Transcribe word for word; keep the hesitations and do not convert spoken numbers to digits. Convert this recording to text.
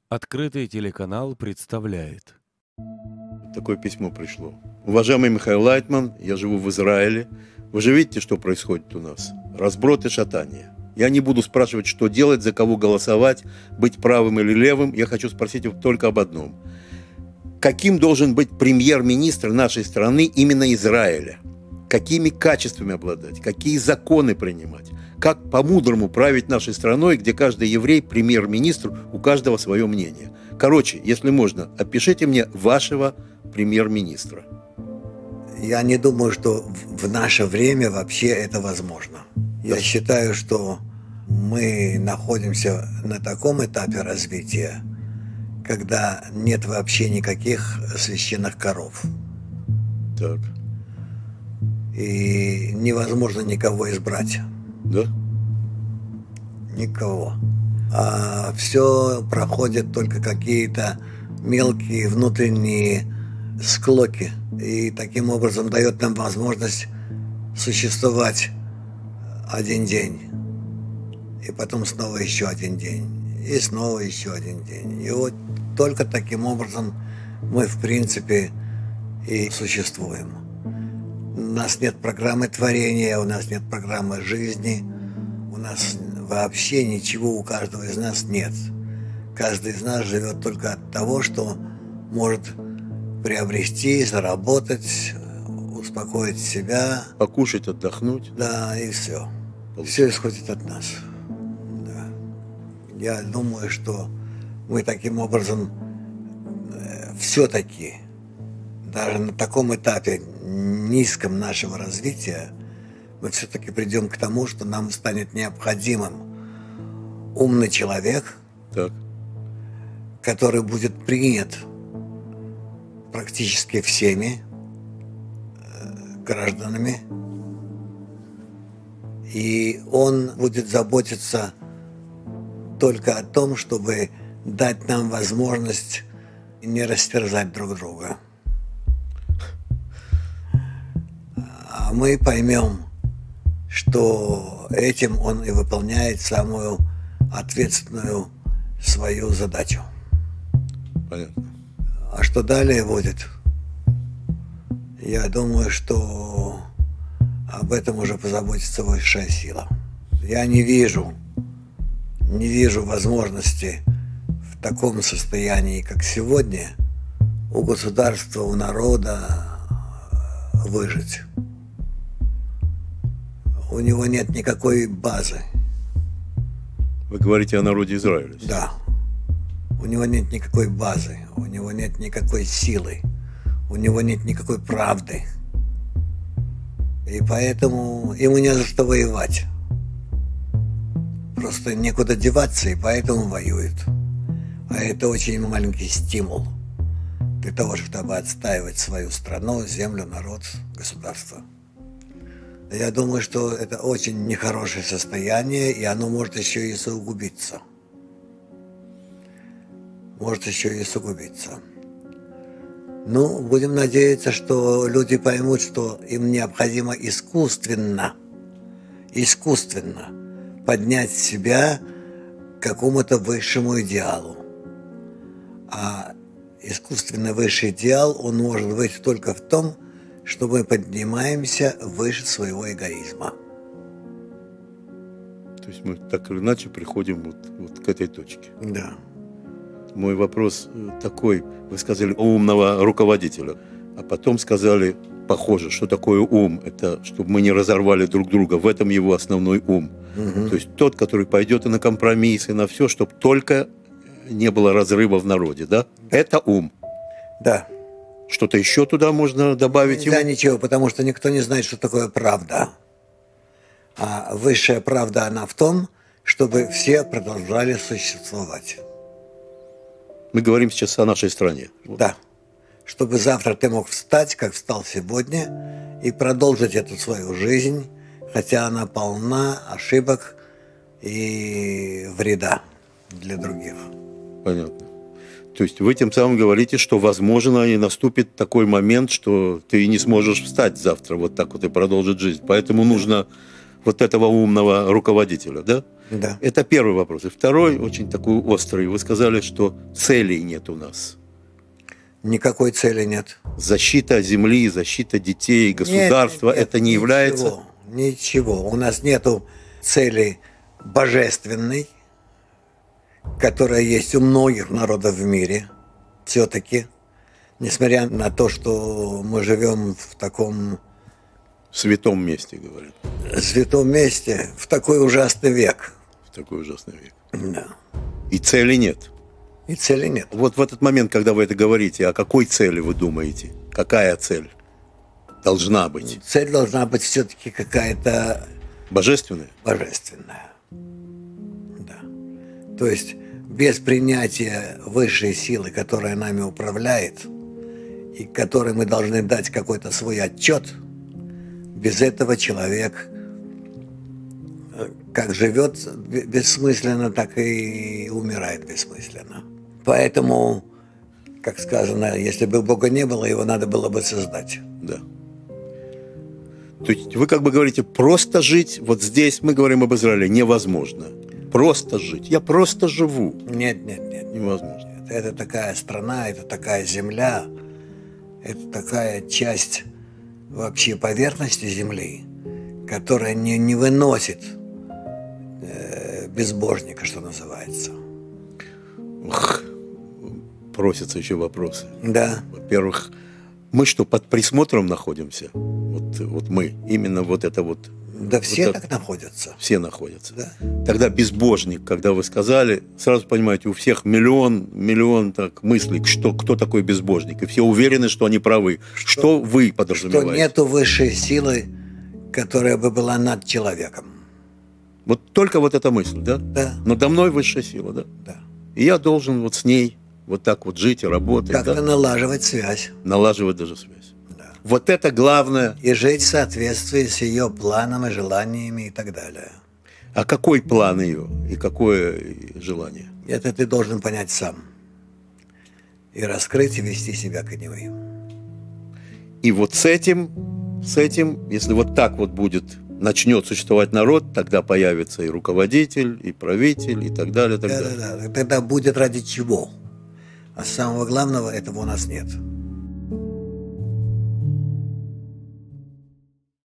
Открытый телеканал представляет. Такое письмо пришло. Уважаемый Михаил Лайтман, я живу в Израиле. Вы же видите, что происходит у нас? Разброд и шатание. Я не буду спрашивать, что делать, за кого голосовать, быть правым или левым. Я хочу спросить только об одном. Каким должен быть премьер-министр нашей страны, именно Израиля? Какими качествами обладать? Какие законы принимать? Как по-мудрому править нашей страной, где каждый еврей премьер-министр, у каждого свое мнение? Короче, если можно, опишите мне вашего премьер-министра. Я не думаю, что в наше время вообще это возможно. Я да. считаю, что мы находимся на таком этапе развития, когда нет вообще никаких священных коров. Так. И невозможно никого избрать. Да? Никого. А все проходят только какие-то мелкие внутренние склоки. И таким образом дает нам возможность существовать один день. И потом снова еще один день. И снова еще один день. И вот только таким образом мы, в принципе, и существуем. У нас нет программы творения, у нас нет программы жизни. У нас вообще ничего у каждого из нас нет. Каждый из нас живет только от того, что может приобрести, заработать, успокоить себя. Покушать, отдохнуть. Да, и все. Все исходит от нас. Да. Я думаю, что мы таким образом э, все-таки, даже на таком этапе низком нашего развития, мы все-таки придем к тому, что нам станет необходимым умный человек, так. который будет принят практически всеми э, гражданами, и он будет заботиться только о том, чтобы дать нам возможность не растерзать друг друга. А мы поймем, что этим он и выполняет самую ответственную свою задачу. Понятно. А что далее будет? Я думаю, что об этом уже позаботится высшая сила. Я не вижу, не вижу возможности в таком состоянии, как сегодня, у государства, у народа выжить. У него нет никакой базы. Вы говорите о народе Израиля? Да. У него нет никакой базы, у него нет никакой силы, у него нет никакой правды. И поэтому ему не за что воевать. Просто некуда деваться, и поэтому воюет. А это очень маленький стимул для того, чтобы отстаивать свою страну, землю, народ, государство. Я думаю, что это очень нехорошее состояние, и оно может еще и усугубиться. Может еще и усугубиться. Ну, будем надеяться, что люди поймут, что им необходимо искусственно, искусственно поднять себя к какому-то высшему идеалу. А искусственно высший идеал, он может быть только в том, что мы поднимаемся выше своего эгоизма. То есть мы так или иначе приходим вот, вот к этой точке. Да. Мой вопрос такой. Вы сказали умного руководителя, а потом сказали, похоже, что такое ум. Это чтобы мы не разорвали друг друга. В этом его основной ум. Угу. То есть тот, который пойдет и на компромиссы, и на все, чтобы только не было разрыва в народе. Да? Это ум. Да. Что-то еще туда можно добавить? Да, ему? ничего, потому что никто не знает, что такое правда. А высшая правда, она в том, чтобы все продолжали существовать. Мы говорим сейчас о нашей стране. Да. Чтобы завтра ты мог встать, как встал сегодня, и продолжить эту свою жизнь, хотя она полна ошибок и вреда для других. Понятно. То есть вы тем самым говорите, что, возможно, и наступит такой момент, что ты не сможешь встать завтра вот так вот и продолжить жизнь. Поэтому нужно вот этого умного руководителя, да? Да. Это первый вопрос. И второй, очень такой острый. Вы сказали, что целей нет у нас. Никакой цели нет. Защита земли, защита детей, государства, Нет, нет, это не ничего, является... Ничего. У нас нету цели божественной, которая есть у многих народов в мире. Все-таки, несмотря на то, что мы живем в таком В святом месте, говорят. святом месте, в такой ужасный век. В такой ужасный век. Да. И цели нет. И цели нет. Вот в этот момент, когда вы это говорите, о какой цели вы думаете? Какая цель должна быть? Цель должна быть все-таки какая-то Божественная? божественная. Да. То есть без принятия высшей силы, которая нами управляет, и которой мы должны дать какой-то свой отчет, без этого человек как живет бессмысленно, так и умирает бессмысленно. Поэтому, как сказано, если бы Бога не было, его надо было бы создать. Да. То есть вы как бы говорите, просто жить, вот здесь мы говорим об Израиле, невозможно. Просто жить. Я просто живу. Нет, нет, нет. Невозможно. Это такая страна, это такая земля, это такая часть вообще поверхности земли, которая не, не выносит э, безбожника, что называется. Ух, просятся еще вопросы. Да. Во-первых, мы что, под присмотром находимся? Вот, вот мы, именно вот это вот. Да все вот так это, находятся. Все находятся. Да. Тогда безбожник, когда вы сказали, сразу понимаете, у всех миллион, миллион так мыслей, что, кто такой безбожник. И все уверены, что они правы. Что, что вы подразумеваете? Что нету высшей силы, которая бы была над человеком. Вот только вот эта мысль, да? Да. Надо мной высшая сила, да? Да. И я должен вот с ней вот так вот жить и работать. Как-то да? налаживать связь. Налаживать даже связь. Да. Вот это главное. И жить в соответствии с ее планом и желаниями и так далее. А какой план ее и какое желание? Это ты должен понять сам. И раскрыть, и вести себя к нему. И вот с этим, с этим, если вот так вот будет, начнет существовать народ, тогда появится и руководитель, и правитель, и так далее, и так Да, далее. да, да. Тогда будет ради чего. А самого главного этого у нас нет.